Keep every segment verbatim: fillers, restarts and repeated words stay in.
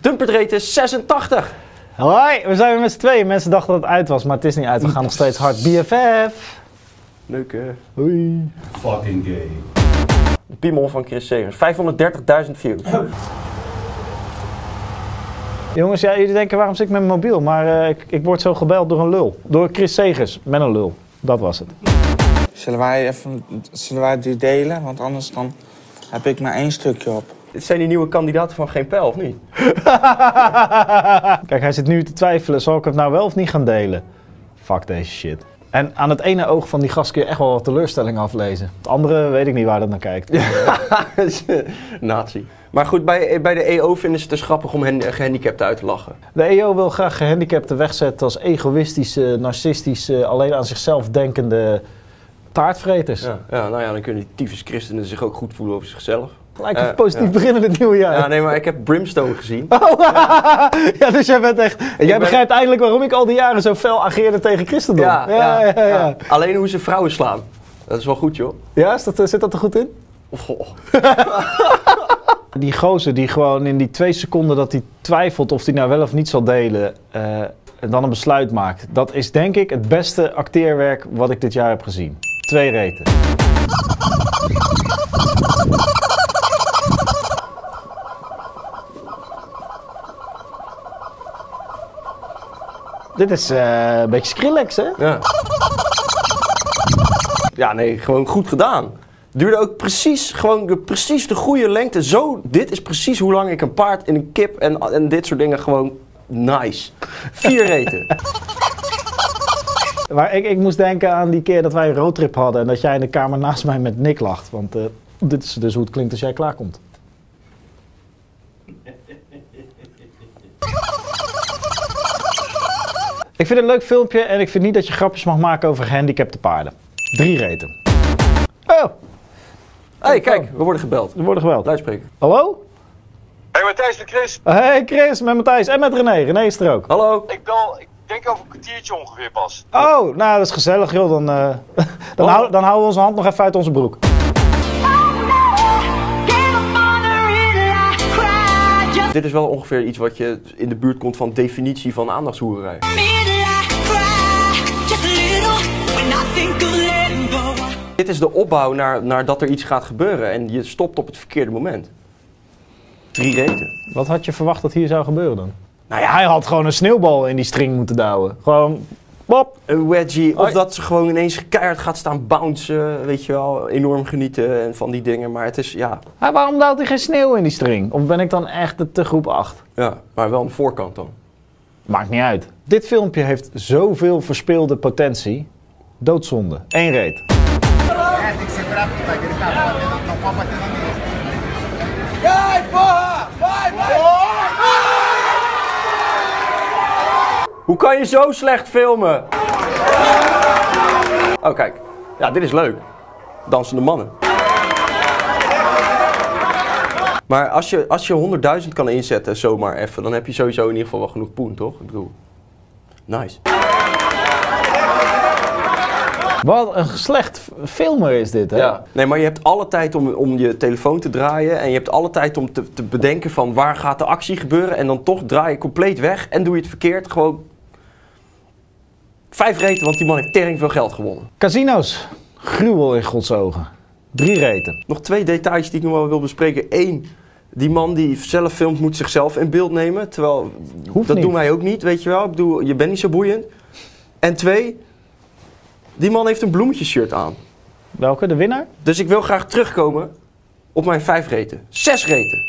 Dumpertrate zesentachtig. Hoi, we zijn weer met z'n tweeën. Mensen dachten dat het uit was, maar het is niet uit. We gaan nog steeds hard. B F F. Leuk hè. Hoi. Fucking gay. De piemel van Chris Segers. vijfhonderddertigduizend views. Jongens, ja, jullie denken waarom zit ik met mijn mobiel? Maar uh, ik, ik word zo gebeld door een lul. Door Chris Segers. Met een lul. Dat was het. Zullen wij even zullen wij die delen? Want anders dan heb ik maar één stukje op. Dit zijn die nieuwe kandidaten van Geen Pijl, of niet? Kijk, hij zit nu te twijfelen. Zal ik het nou wel of niet gaan delen? Fuck deze shit. En aan het ene oog van die gast kun je echt wel wat teleurstelling aflezen. Het andere weet ik niet waar dat naar kijkt. Nazi. Maar goed, bij, bij de E O vinden ze het dus grappig om hen, gehandicapten uit te lachen. De E O wil graag gehandicapten wegzetten als egoïstische, narcistische, alleen aan zichzelf denkende taartvreters. Ja, ja, nou ja, dan kunnen die tyfus christenen zich ook goed voelen over zichzelf. Gelijk even Uh, positief ja. beginnen het nieuwe jaar. Ja, nee, maar ik heb Brimstone gezien. Oh, ja. Ja, dus jij bent echt... En jij ben... begrijpt eindelijk waarom ik al die jaren zo fel ageerde tegen christendom. Ja, ja, ja, ja, ja. ja. Alleen hoe ze vrouwen slaan. Dat is wel goed, joh. Ja, is dat, zit dat er goed in? Oh. Die gozer die gewoon in die twee seconden dat hij twijfelt of hij nou wel of niet zal delen, uh, en dan een besluit maakt. Dat is denk ik het beste acteerwerk wat ik dit jaar heb gezien. Twee reten. Dit is uh, een beetje Skrillex, hè? Ja. Ja, nee, gewoon goed gedaan. Duurde ook precies, gewoon de, precies de goede lengte. Zo, dit is precies hoe lang ik een paard in een kip en, en dit soort dingen gewoon nice. Vier reten. Maar ik, ik moest denken aan die keer dat wij een roadtrip hadden en dat jij in de kamer naast mij met Nick lacht. Want uh, dit is dus hoe het klinkt als jij klaarkomt. Ik vind het een leuk filmpje en ik vind niet dat je grapjes mag maken over gehandicapte paarden. Drie reten. Oh! Hé, hey, kijk, we worden gebeld. We worden gebeld. Luidspreker. Hallo? Hey Matthijs met Chris. Hey Chris, met Matthijs en met René. René is er ook. Hallo. Ik bel, ik denk over een kwartiertje ongeveer pas. Oh, nou dat is gezellig joh. Dan, uh, dan, hou, dan houden we onze hand nog even uit onze broek. Dit is wel ongeveer iets wat je in de buurt komt van definitie van aandachtshoererij. Dit is de opbouw naar, naar dat er iets gaat gebeuren en je stopt op het verkeerde moment. Drie reten. Wat had je verwacht dat hier zou gebeuren dan? Nou ja, Hij had gewoon een sneeuwbal in die string moeten douwen. Gewoon, pop. een wedgie. Of Hoi. dat ze gewoon ineens keihard gaat staan bouncen, weet je wel. Enorm genieten en van die dingen. Maar het is, ja, Ja, waarom duwt hij geen sneeuw in die string? Of ben ik dan echt de te groep acht? ja, maar wel aan de voorkant dan. Maakt niet uit. Dit filmpje heeft zoveel verspeelde potentie. Doodzonde. Eén reet. Hoe kan je zo slecht filmen? Oh, kijk. Ja, dit is leuk. Dansende mannen. Maar als je, als je honderdduizend kan inzetten, zomaar even, dan heb je sowieso in ieder geval wel genoeg poen, toch? Ik bedoel, nice. Wat een slecht filmer is dit, hè? Ja. Nee, maar je hebt alle tijd om, om je telefoon te draaien en je hebt alle tijd om te, te bedenken van waar gaat de actie gebeuren en dan toch draai je compleet weg en doe je het verkeerd. Gewoon vijf reten, want die man heeft tering veel geld gewonnen. Casino's. Gruwel in Gods ogen. Drie reten. Nog twee details die ik nog wel wil bespreken. Eén, die man die zelf filmt moet zichzelf in beeld nemen. Terwijl, Hoeft dat niet. doen wij ook niet, weet je wel. Ik bedoel, je bent niet zo boeiend. En twee, die man heeft een bloemetjesshirt aan. Welke? De winnaar? Dus ik wil graag terugkomen op mijn vijf reten. Zes reten.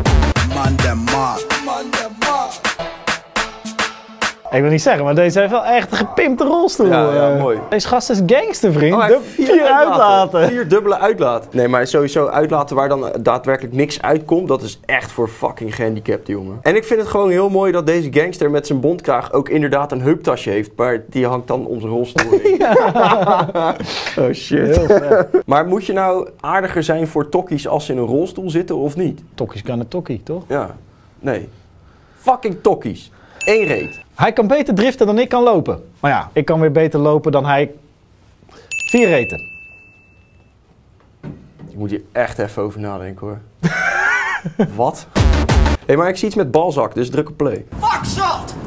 Ik wil niet zeggen, maar deze heeft wel echt een gepimpte rolstoel. Ja, ja, eh. mooi. Deze gast is gangster, vriend. Oh, hij De- heeft vier, uitlaten. Vier dubbele uitlaten. Nee, maar sowieso uitlaten waar dan daadwerkelijk niks uitkomt, dat is echt voor fucking gehandicapten, jongen. En ik vind het gewoon heel mooi dat deze gangster met zijn bontkraag ook inderdaad een heuptasje heeft, maar die hangt dan om zijn rolstoel heen. Oh shit. Heel vet. Maar moet je nou aardiger zijn voor tokkies als ze in een rolstoel zitten of niet? Tokkies kan het tokkie, toch? Ja. Nee. Fucking tokkies. Eén reet. Hij kan beter driften dan ik kan lopen. Maar ja, ik kan weer beter lopen dan hij. Vier reten. Ik moet hier echt even over nadenken hoor. Wat? hey, maar ik zie iets met balzak, dus druk op play. Fuck zat!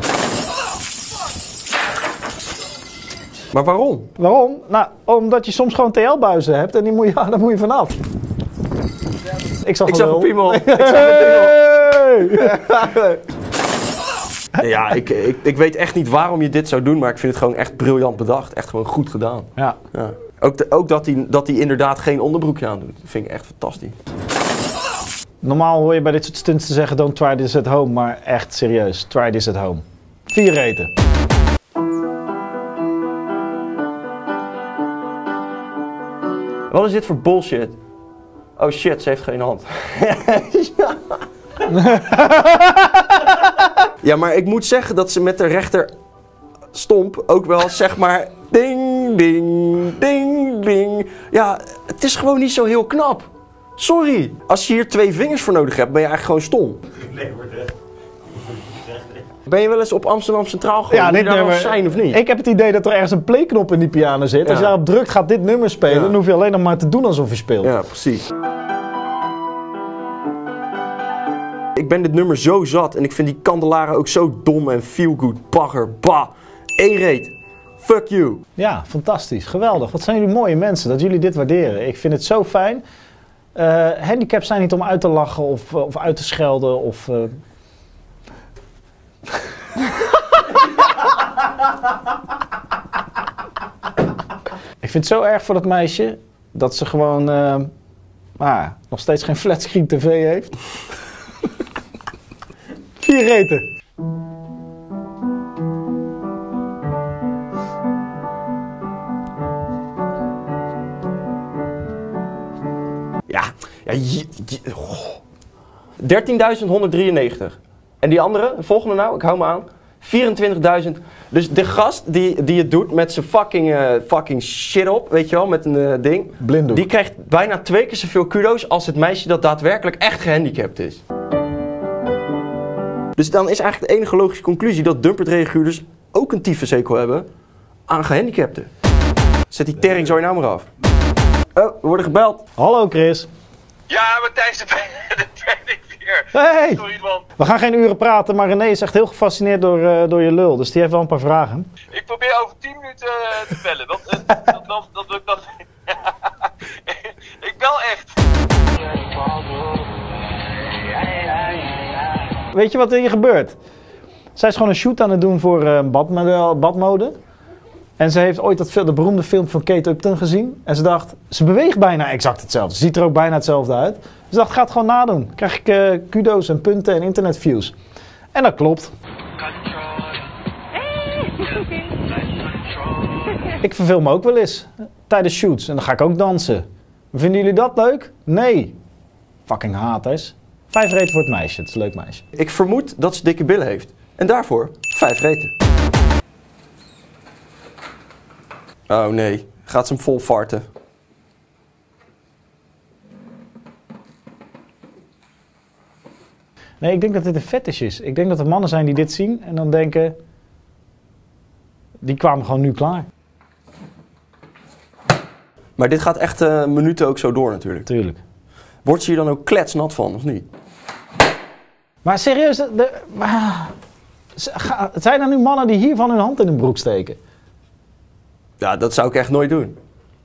Maar waarom? Waarom? Nou, omdat je soms gewoon T L-buizen hebt en die moet je, daar moet je vanaf. Ik zag, Ik zag een piemel. Ik zag een piemel. Ja, ik, ik, ik weet echt niet waarom je dit zou doen, maar ik vind het gewoon echt briljant bedacht. Echt gewoon goed gedaan. Ja. Ja. Ook, de, ook dat hij dat hij inderdaad geen onderbroekje aan doet. Dat vind ik echt fantastisch. Normaal hoor je bij dit soort stunts te zeggen, don't try this at home, maar echt serieus, try this at home. Vier reten. Wat is dit voor bullshit? Oh shit, ze heeft geen hand. Ja. Ja, maar ik moet zeggen dat ze met de rechter stomp ook wel zeg maar ding, ding, ding, ding. Ja, het is gewoon niet zo heel knap. Sorry. Als je hier twee vingers voor nodig hebt, ben je eigenlijk gewoon stom. Nee, maar echt. Ben je wel eens op Amsterdam Centraal gewoon? Ja, Moet je dit daar wel nummer. zijn of niet? Ik heb het idee dat er ergens een playknop in die piano zit. Als je Ja. daarop drukt, gaat dit nummer spelen. Ja. Dan hoef je alleen nog maar te doen alsof je speelt. Ja, precies. Ik ben dit nummer zo zat en ik vind die kandelaren ook zo dom en feel good, bagger, bah. Eén reet. Fuck you. Ja, fantastisch. Geweldig. Wat zijn jullie mooie mensen dat jullie dit waarderen. Ik vind het zo fijn. Uh, handicaps zijn niet om uit te lachen of, of uit te schelden of... Uh... Ik vind het zo erg voor dat meisje dat ze gewoon uh, ah, nog steeds geen flatscreen tv heeft. Vier reten. Ja, ja oh. dertienduizend honderddrieënnegentig. En die andere, de volgende nou, ik hou me aan. vierentwintigduizend. Dus de gast die, die het doet met zijn fucking, uh, fucking shit op, weet je wel, met een uh, ding. Blinddoek. Die krijgt bijna twee keer zoveel kudo's als het meisje dat daadwerkelijk echt gehandicapt is. Dus dan is eigenlijk de enige logische conclusie dat dumpert-reaguurders ook een tyfushekel hebben aan gehandicapten. Zet die tering zo je nou maar af. Oh, we worden gebeld. Hallo Chris. Ja, Matthijs, de ben ik weer. Hey! Sorry man. We gaan geen uren praten, maar René is echt heel gefascineerd door, uh, door je lul. Dus die heeft wel een paar vragen. Ik probeer over tien minuten uh, te bellen. Dat, uh, dat, dat, dat lukt dan. Ik bel echt. Weet je wat er hier gebeurt? Zij is gewoon een shoot aan het doen voor uh, badmodel, badmode. En ze heeft ooit dat, de beroemde film van Kate Upton gezien. En ze dacht, ze beweegt bijna exact hetzelfde. Ze ziet er ook bijna hetzelfde uit. Ze dacht, ga het gewoon nadoen. Krijg ik uh, kudo's en punten en internetviews. En dat klopt. Ik verveel me ook wel eens. Tijdens shoots. En dan ga ik ook dansen. Vinden jullie dat leuk? Nee. Fucking haters. Vijf reten voor het meisje. Het is een leuk meisje. Ik vermoed dat ze dikke billen heeft. En daarvoor vijf reten. Oh nee, gaat ze hem vol farten. Nee, ik denk dat dit een fetish is. Ik denk dat er mannen zijn die dit zien en dan denken... Die kwamen gewoon nu klaar. Maar dit gaat echt uh, minuten ook zo door natuurlijk. Tuurlijk. Wordt ze hier dan ook kletsnat van, of niet? Maar serieus, de, de, maar, ga, zijn er nu mannen die hiervan hun hand in hun broek steken? Ja, dat zou ik echt nooit doen.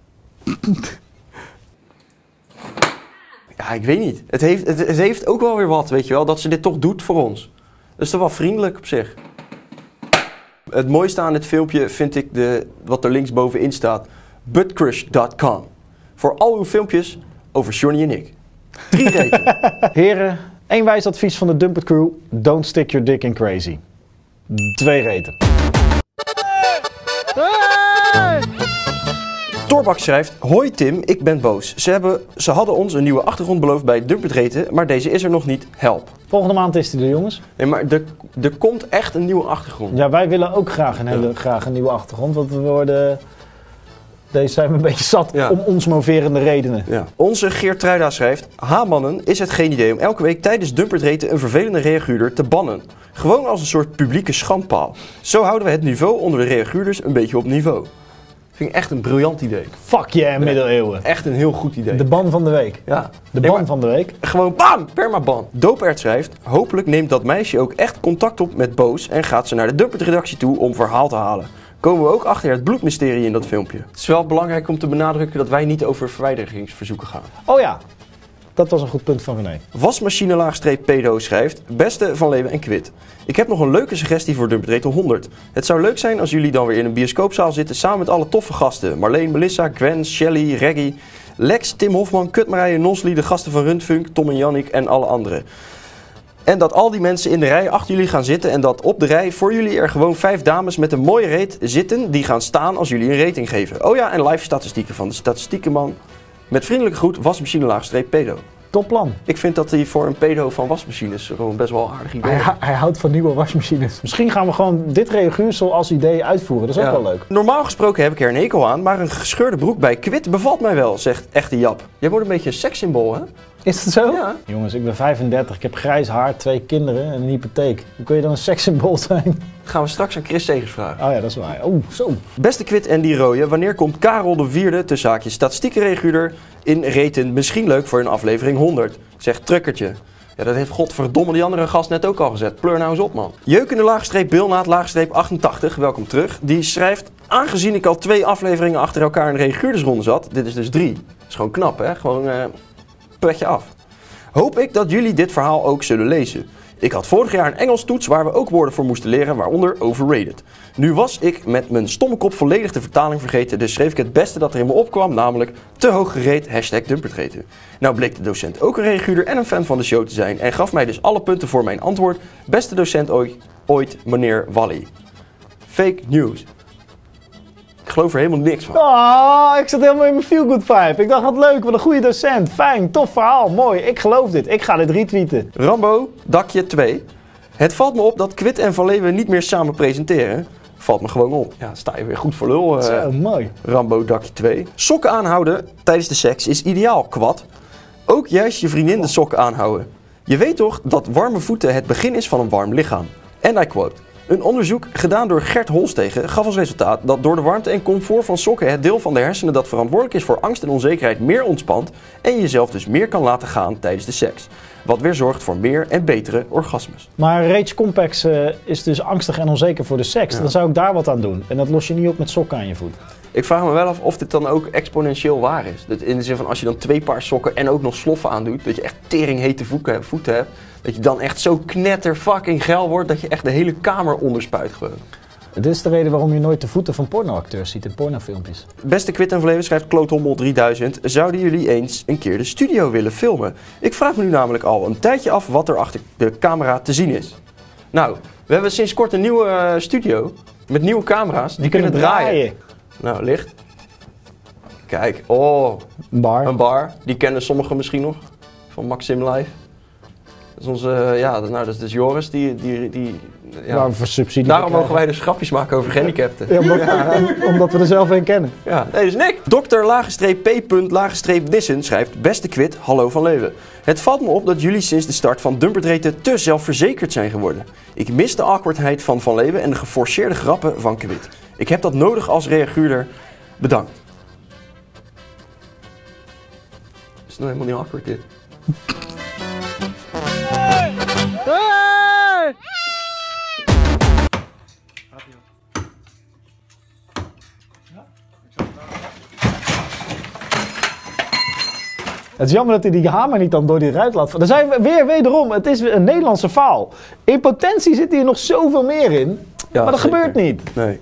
Ja, ik weet niet. Het heeft, het, het heeft ook wel weer wat, weet je wel, dat ze dit toch doet voor ons. Dat is toch wel vriendelijk op zich. Het mooiste aan dit filmpje vind ik de, wat er linksbovenin staat. buttcrush dot com. Voor al uw filmpjes over Johnny en ik. Drie reten. Heren, één wijs advies van de Dumpert Crew. Don't stick your dick in crazy. Twee reten. Torbak schrijft, hoi Tim, ik ben boos. Ze, hebben, ze hadden ons een nieuwe achtergrond beloofd bij Dumpert Reten, maar deze is er nog niet. Help. Volgende maand is die er, jongens. Nee, maar er, er komt echt een nieuwe achtergrond. Ja, wij willen ook graag een, hele, graag een nieuwe achtergrond, want we worden... Deze zijn we een beetje zat Ja. om ons moverende redenen. Ja. Onze Geert Truida schrijft, ha mannen, is het geen idee om elke week tijdens Dumpert Reten een vervelende reaguurder te bannen. Gewoon als een soort publieke schandpaal. Zo houden we het niveau onder de reaguurders een beetje op niveau. Vind ik echt een briljant idee. Fuck yeah, middeleeuwen. Echt een heel goed idee. De ban van de week. Ja. De Nee, ban maar van de week. Gewoon bam, permaban. Doopaert schrijft, hopelijk neemt dat meisje ook echt contact op met Boos en gaat ze naar de Dumpert-redactie toe om verhaal te halen. Komen we ook achter het bloedmysterie in dat filmpje. Het is wel belangrijk om te benadrukken dat wij niet over verwijderingsverzoeken gaan. Oh ja, dat was een goed punt van René. Wasmachine laagstreep pedo schrijft, beste van Leeuwen en Quid. Ik heb nog een leuke suggestie voor Dumpert honderd. Het zou leuk zijn als jullie dan weer in een bioscoopzaal zitten samen met alle toffe gasten. Marleen, Melissa, Gwen, Shelly, Reggie, Lex, Tim Hofman, Kut Marije, Nosli, de gasten van Rundfunk, Tom en Jannik en alle anderen. En dat al die mensen in de rij achter jullie gaan zitten en dat op de rij voor jullie er gewoon vijf dames met een mooie reet zitten die gaan staan als jullie een rating geven. Oh ja, en live statistieken van de statistiekenman. Met vriendelijke groet, wasmachine laagstreep pedo. Top plan. Ik vind dat hij voor een pedo van wasmachines gewoon best wel aardig idee is. Hij, hij houdt van nieuwe wasmachines. Misschien gaan we gewoon dit reaguursel als idee uitvoeren. Dat is ook Ja. wel leuk. Normaal gesproken heb ik er een hekel aan, maar een gescheurde broek bij Quid bevalt mij wel, zegt echte Jap. Jij wordt een beetje een sekssymbool, hè? Is het zo? Ja. Jongens, ik ben vijfendertig. Ik heb grijs haar, twee kinderen en een hypotheek. Hoe kun je dan een sekssymbool zijn? Dat gaan we straks aan Chris Segers vragen. Oh ja, dat is waar. Oeh, zo. Beste Quid en die rooie, wanneer komt Karel de vierde, tussen haakjes statistiekenreguurder, in Reten misschien leuk voor een aflevering honderd? Zegt Truckertje. Ja, dat heeft godverdomme die andere gast net ook al gezet. Pleur nou eens op, man. Jeukende laagstreep Bilnaat laagstreep achtentachtig, welkom terug. Die schrijft, aangezien ik al twee afleveringen achter elkaar in de reaguurdersronde zat, dit is dus drie. Dat is gewoon knap, hè? Gewoon uh, petje af. Hoop ik dat jullie dit verhaal ook zullen lezen. Ik had vorig jaar een Engels toets waar we ook woorden voor moesten leren, waaronder overrated. Nu was ik met mijn stomme kop volledig de vertaling vergeten, dus schreef ik het beste dat er in me opkwam, namelijk te hoog gereed, hashtag dumpertreten. Nou bleek de docent ook een reaguurder en een fan van de show te zijn en gaf mij dus alle punten voor mijn antwoord. Beste docent ooit, ooit meneer Wally. Fake news. Ik geloof er helemaal niks van. Oh, ik zat helemaal in mijn feel-good vibe. Ik dacht, wat leuk, wat een goede docent. Fijn, tof verhaal, mooi. Ik geloof dit. Ik ga dit retweeten. Rambo, dakje twee. Het valt me op dat Quid en Van Leeuwen niet meer samen presenteren. Valt me gewoon op. Ja, sta je weer goed voor lul. Uh, Zo, mooi. Rambo, dakje twee. Sokken aanhouden tijdens de seks is ideaal, kwad. Ook juist je vriendin de sokken aanhouden. Je weet toch dat warme voeten het begin is van een warm lichaam. En I quote. Een onderzoek gedaan door Gert Holstegen gaf als resultaat dat door de warmte en comfort van sokken het deel van de hersenen dat verantwoordelijk is voor angst en onzekerheid meer ontspant en je jezelf dus meer kan laten gaan tijdens de seks. Wat weer zorgt voor meer en betere orgasmes. Maar Rage Complex uh, is dus angstig en onzeker voor de seks. Ja. Dan zou ik daar wat aan doen. En dat los je niet op met sokken aan je voet. Ik vraag me wel af of dit dan ook exponentieel waar is. Dat in de zin van als je dan twee paar sokken en ook nog sloffen aandoet, dat je echt teringhete voeten, voeten hebt, dat je dan echt zo knetter fucking geil wordt dat je echt de hele kamer onderspuit gewoon. Dit is de reden waarom je nooit de voeten van pornoacteurs ziet in pornofilmpjes. Beste Quid en Verleven schrijft Kloothommel drieduizend. Zouden jullie eens een keer de studio willen filmen? Ik vraag me nu namelijk al een tijdje af wat er achter de camera te zien is. Nou, we hebben sinds kort een nieuwe uh, studio met nieuwe camera's. Die, die kunnen, kunnen draaien. draaien. Nou, licht. Kijk, oh, een bar. Een bar. Die kennen sommigen misschien nog van Maxim Live. Dat is onze, uh, ja, nou, dat is dus Joris, die, die, die ja. Waarom voor subsidie Daarom mogen wij dus grapjes maken over gehandicapten. Ja, omdat, ja. omdat we er zelf een kennen. Ja, nee, dus Nick. Dokter lagenstreep P. lagenstreep Nissen schrijft, beste Quid, hallo van Leeuwen. Het valt me op dat jullie sinds de start van Dumpertreten te zelfverzekerd zijn geworden. Ik mis de awkwardheid van Van Leeuwen en de geforceerde grappen van Quid. Ik heb dat nodig als reaguurder. Bedankt. Is nou helemaal niet awkward dit. Hey! Hey! Het is jammer dat hij die hamer niet dan door die ruit laat. Er zijn weer wederom, het is een Nederlandse faal. In potentie zit hier nog zoveel meer in, ja, maar dat zeker. gebeurt niet. Nee.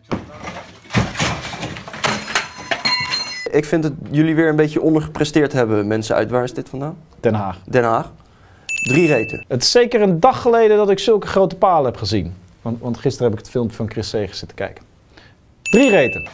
Ik vind dat jullie weer een beetje ondergepresteerd hebben, mensen uit. Waar is dit vandaan? Den Haag. Den Haag. Drie reten. Het is zeker een dag geleden dat ik zulke grote palen heb gezien. Want, want gisteren heb ik het filmpje van Chris Segers zitten kijken. Drie reten.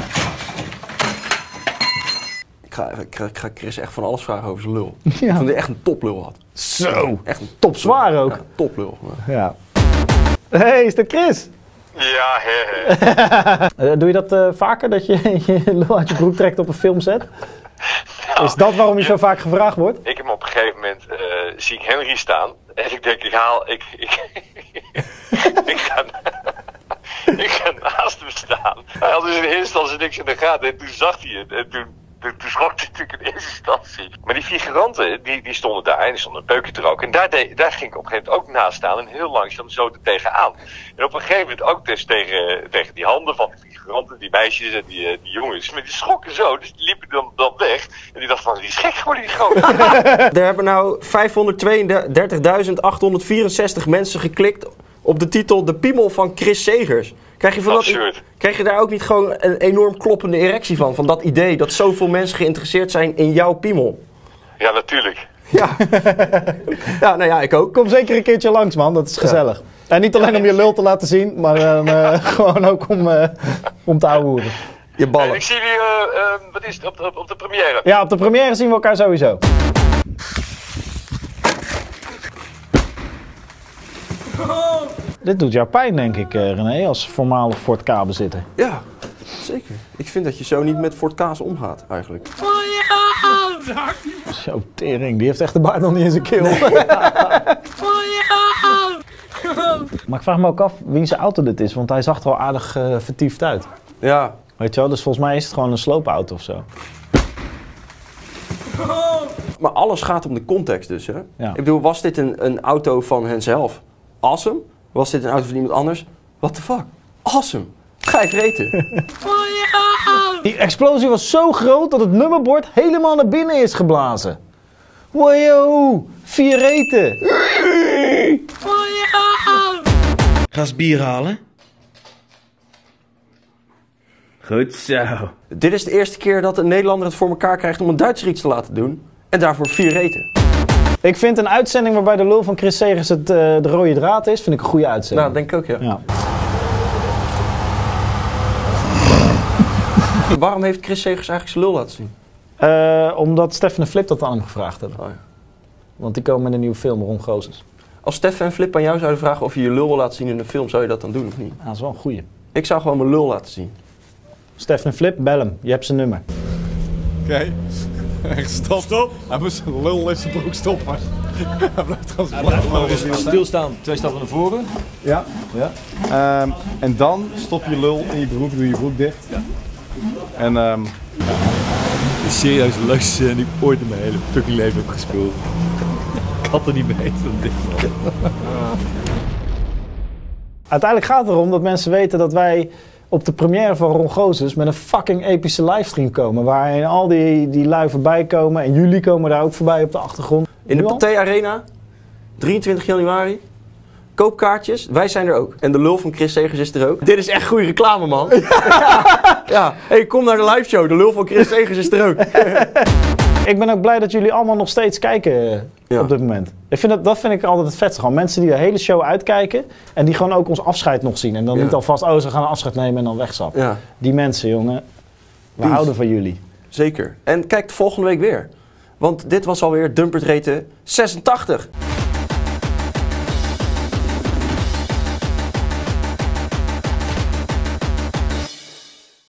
Ik ga, ik, ga, ik ga Chris echt van alles vragen over zijn lul. Ja. Ik vond dat hij echt een toplul had. Zo. Echt een top zwaar ook. Ja, toplul. Ja. Hé, hey, is dat Chris? Ja, he, he. uh, doe je dat uh, vaker, dat je je lul uit je broek trekt op een filmset? Nou, is dat waarom je ja, zo vaak gevraagd wordt? Ik heb op een gegeven moment, uh, zie ik Henry staan. En ik denk, ik haal, ik, ik, ik, ga, Ik ga naast hem staan. Hij had dus in eerste instantie niks in de gaten. En toen zag hij het. En toen, toen, toen schrok hij natuurlijk in eerste instantie. Maar die figuranten, die, die stonden daar. En die stonden een peukje er ook. En daar, de, daar ging ik op een gegeven moment ook naast staan. En heel langzaam zo er tegenaan. En op een gegeven moment ook dus tegen, tegen die handen van die figuranten. Die meisjes en die, die jongens. Maar die schrokken zo. Dus die liepen dan, dan weg. En die dachten van, die is gek geworden, die gozer. Er hebben nou vijfhonderdtweeëndertigduizend achthonderdvierenzestig mensen geklikt op de titel De Piemel van Chris Segers. Krijg je, van dat, krijg je daar ook niet gewoon een enorm kloppende erectie van? Van dat idee dat zoveel mensen geïnteresseerd zijn in jouw piemel? Ja, natuurlijk. Ja, ja nou ja, ik ook. Kom zeker een keertje langs, man. Dat is gezellig. Ja. En niet alleen om je lul te laten zien, maar uh, gewoon ook om, uh, om te ouwehoeren. Je ballen. En ik zie jullie, uh, uh, wat is het, op de, op de première? Ja, op de première zien we elkaar sowieso. Dit doet jou pijn, denk ik, uh, René, als voormalig Ford K-bezitter. Ja, zeker. Ik vind dat je zo niet met Ford K's omgaat, eigenlijk. Zo, tering. Die heeft echt de baard nog niet in zijn keel. Nee. Maar ik vraag me ook af wie zijn auto dit is, want hij zag er wel aardig uh, vertiefd uit. Ja. Weet je wel, dus volgens mij is het gewoon een sloopauto of zo. Maar alles gaat om de context dus, hè? Ja. Ik bedoel, was dit een, een auto van henzelf? Awesome. Was dit een auto van iemand anders? What the fuck? Awesome. Vijf reten. Die explosie was zo groot dat het nummerbord helemaal naar binnen is geblazen. Wow, vier reten. Ga eens bier halen. Goed zo. Dit is de eerste keer dat een Nederlander het voor elkaar krijgt om een Duitser iets te laten doen. En daarvoor vier reten. Ik vind een uitzending waarbij de lul van Chris Segers het, uh, de rode draad is, vind ik een goede uitzending. Nou, denk ik ook, ja. Ja. Waarom heeft Chris Segers eigenlijk zijn lul laten zien? Uh, omdat Stefan en Flip dat aan hem gevraagd hebben. Oh, ja. Want die komen met een nieuwe film, Ron Gozes. Als Stefan en Flip aan jou zouden vragen of je je lul wil laten zien in een film, zou je dat dan doen of niet? Ah, dat is wel een goeie. Ik zou gewoon mijn lul laten zien. Stefan en Flip, bel hem. Je hebt zijn nummer. Oké. Okay. Stop. Stop. Hij moet zijn lul in zijn broek stoppen. Hij blijft gewoon zijn Blijf stilstaan, twee stappen naar voren. Ja. Ja. Um, en dan stop je lul in je broek, doe je broek dicht. Ja. En um, ja. Serieus de leukste scène die ik ooit in mijn hele fucking leven heb gespeeld. Ik had er niet beter dan dit, man. Uiteindelijk gaat het erom dat mensen weten dat wij op de première van Ron Gozes met een fucking epische livestream komen. Waarin al die, die lui voorbij komen. En jullie komen daar ook voorbij op de achtergrond. In de Pathé Arena, drieëntwintig januari. Koop kaartjes, wij zijn er ook. En de lul van Chris Segers is er ook. Dit is echt goede reclame, man. Ja, ja. Hey, kom naar de liveshow. De lul van Chris Segers is er ook. Ik ben ook blij dat jullie allemaal nog steeds kijken ja. op dit moment. Ik vind dat, dat vind ik altijd het vetste. Gewoon mensen die de hele show uitkijken en die gewoon ook ons afscheid nog zien. En dan ja. niet alvast, oh, ze gaan afscheid nemen en dan wegzappen. Ja. Die mensen, jongen, we Peace. houden van jullie. Zeker. En kijk de volgende week weer. Want dit was alweer Dumpert Reten zesentachtig.